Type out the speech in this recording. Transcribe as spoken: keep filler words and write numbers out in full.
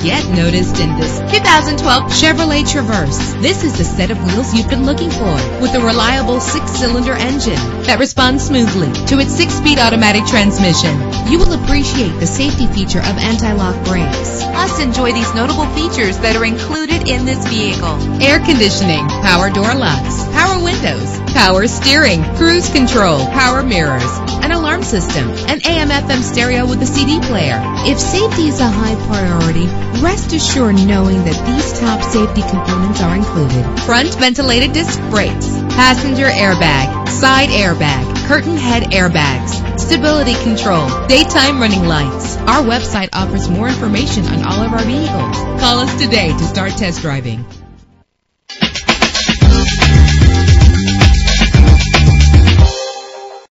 get noticed in this two thousand twelve Chevrolet Traverse. This is the set of wheels you've been looking for, with a reliable six-cylinder engine that responds smoothly to its six-speed automatic transmission. You will appreciate the safety feature of anti-lock brakes. Plus, enjoy these notable features that are included in this vehicle: air conditioning, power door locks, power windows, power steering, cruise control, power mirrors, an alarm system, an A M F M stereo with a C D player. If safety is a high priority, rest assured knowing that these top safety components are included: front ventilated disc brakes, passenger airbag, side airbag, curtain head airbags, stability control, daytime running lights. Our website offers more information on all of our vehicles. Call us today to start test driving.